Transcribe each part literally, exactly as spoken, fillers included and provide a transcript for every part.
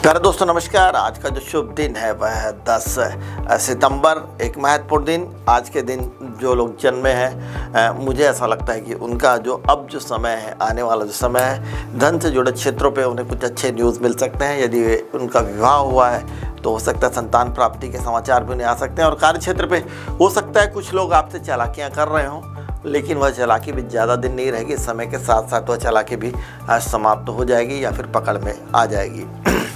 प्यारे दोस्तों नमस्कार। आज का जो शुभ दिन है वह है दस सितंबर, एक महत्वपूर्ण दिन। आज के दिन जो लोग जन्मे हैं, मुझे ऐसा लगता है कि उनका जो अब जो समय है, आने वाला जो समय है, धन से जुड़े क्षेत्रों पे उन्हें कुछ अच्छे न्यूज़ मिल सकते हैं। यदि उनका विवाह हुआ है तो हो सकता है संतान प्राप्ति के समाचार भी उन्हें आ सकते हैं। और कार्य क्षेत्र पे हो सकता है कुछ लोग आपसे चालाकियाँ कर रहे हों, लेकिन वह चालाकी भी ज़्यादा दिन नहीं रहेगी। समय के साथ साथ वह चालाकी भी समाप्त हो जाएगी या फिर पकड़ में आ जाएगी।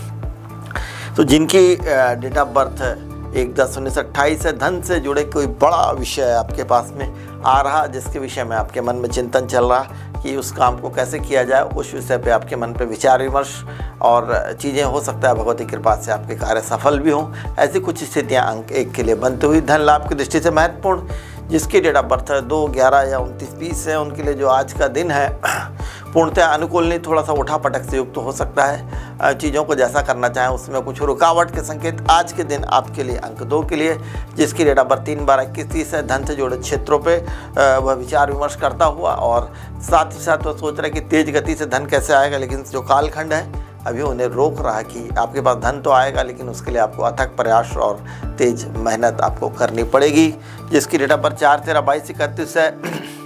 तो जिनकी डेट ऑफ बर्थ एक दस उन्नीस अट्ठाईस है, धन से जुड़े कोई बड़ा विषय आपके पास में आ रहा, जिसके विषय में आपके मन में चिंतन चल रहा कि उस काम को कैसे किया जाए, उस विषय पे आपके मन पे विचार विमर्श और चीज़ें हो सकता है भगवती कृपा से आपके कार्य सफल भी हों। ऐसी कुछ स्थितियाँ अंक एक के लिए बनती हुई धन लाभ की दृष्टि से महत्वपूर्ण, जिसकी डेट ऑफ बर्थ दो ग्यारह या उनतीस बीस है, उनके लिए जो आज का दिन है पूर्णतः अनुकूल नहीं, थोड़ा सा उठा पटक से युक्त तो हो सकता है। चीज़ों को जैसा करना चाहें उसमें कुछ रुकावट के संकेत आज के दिन आपके लिए अंक दो के लिए, जिसकी डेट ऑफ बर्थ तीन बारह इक्कीस तीस है। धन से जुड़े क्षेत्रों पे वह विचार विमर्श करता हुआ और साथ ही साथ वह सोच रहा है कि तेज़ गति से धन कैसे आएगा, लेकिन जो कालखंड है अभी उन्हें रोक रहा है कि आपके पास धन तो आएगा, लेकिन उसके लिए आपको अथक प्रयास और तेज मेहनत आपको करनी पड़ेगी। जिसकी डेट ऑफ बर्थ चार तेरह बाईस इकतीस है।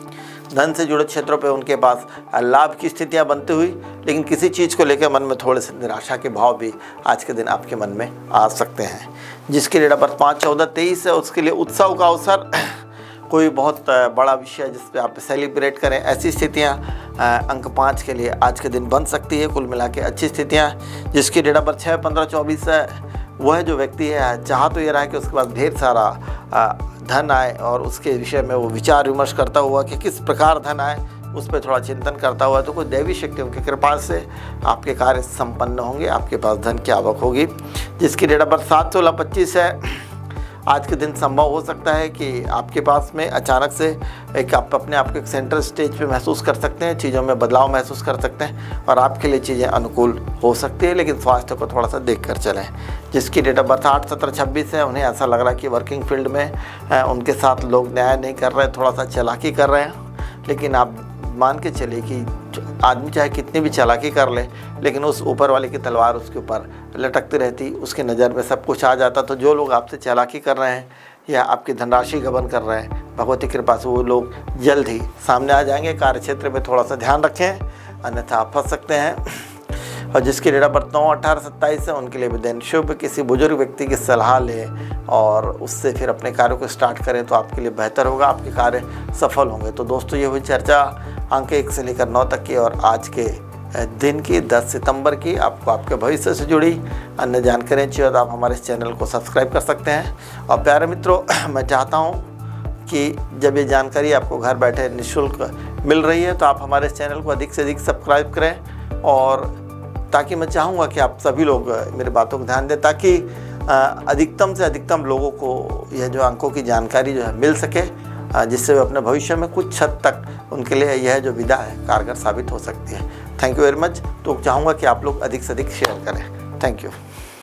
धन से जुड़े क्षेत्रों पे उनके पास लाभ की स्थितियां बनती हुई, लेकिन किसी चीज़ को लेकर मन में थोड़े से निराशा के भाव भी आज के दिन आपके मन में आ सकते हैं। जिसकी डेट ऑफ बर्थ पाँच चौदह तेईस है, उसके लिए उत्सव का अवसर, कोई बहुत बड़ा विषय जिस पे आप सेलिब्रेट करें, ऐसी स्थितियां अंक पाँच के लिए आज के दिन बन सकती है। कुल मिला के अच्छी स्थितियां। जिसकी डेट ऑफ बर्थ छः पंद्रह चौबीस है, वह जो व्यक्ति है चाह तो ये रहा है कि उसके पास ढेर सारा धन आए और उसके विषय में वो विचार विमर्श करता हुआ कि किस प्रकार धन आए, उस पर थोड़ा चिंतन करता हुआ, तो कोई दैवी शक्तियों की कृपा से आपके कार्य संपन्न होंगे, आपके पास धन की आवक होगी। जिसकी डेट ऑफ बर्थ सात सोलह पच्चीस है। आज के दिन संभव हो सकता है कि आपके पास में अचानक से एक आप अपने आप को एक सेंट्रल स्टेज पे महसूस कर सकते हैं, चीज़ों में बदलाव महसूस कर सकते हैं और आपके लिए चीज़ें अनुकूल हो सकती है, लेकिन स्वास्थ्य को थोड़ा सा देख कर चलें। जिसकी डेट ऑफ बर्थ आठ सत्रह छब्बीस है, उन्हें ऐसा लग रहा है कि वर्किंग फील्ड में उनके साथ लोग न्याय नहीं कर रहे, थोड़ा सा चालाकी कर रहे हैं, लेकिन आप मान के चलिए कि आदमी चाहे कितनी भी चालाकी कर ले, लेकिन उस ऊपर वाले की तलवार उसके ऊपर लटकती रहती, उसकी नज़र में सब कुछ आ जाता। तो जो लोग आपसे चालाकी कर रहे हैं या आपकी धनराशि गबन कर रहे हैं, भगवती कृपा से वो लोग जल्द ही सामने आ जाएंगे। कार्य क्षेत्र में थोड़ा सा ध्यान रखें, अन्यथा आप फंस सकते हैं। और जिसकी डेट ऑफ बर्थ नौ अठारह सत्ताईस है, उनके लिए भी दिन शुभ। किसी बुजुर्ग व्यक्ति की सलाह लें और उससे फिर अपने कार्यों को स्टार्ट करें तो आपके लिए बेहतर होगा, आपके कार्य सफल होंगे। तो दोस्तों ये हुई चर्चा अंक एक से लेकर नौ तक की और आज के दिन की दस सितंबर की। आपको आपके भविष्य से जुड़ी अन्य जानकारियाँ चाहिए तो आप हमारे इस चैनल को सब्सक्राइब कर सकते हैं। और प्यारे मित्रों, मैं चाहता हूँ कि जब ये जानकारी आपको घर बैठे निःशुल्क मिल रही है तो आप हमारे इस चैनल को अधिक से अधिक सब्सक्राइब करें, और ताकि मैं चाहूँगा कि आप सभी लोग मेरी बातों को ध्यान दें, ताकि अधिकतम से अधिकतम लोगों को यह जो अंकों की जानकारी जो है मिल सके, जिससे वे अपने भविष्य में कुछ हद तक उनके लिए यह जो विधा है कारगर साबित हो सकती है। Thank you very much. तो चाहूँगा कि आप लोग अधिक से अधिक शेयर करें। Thank you.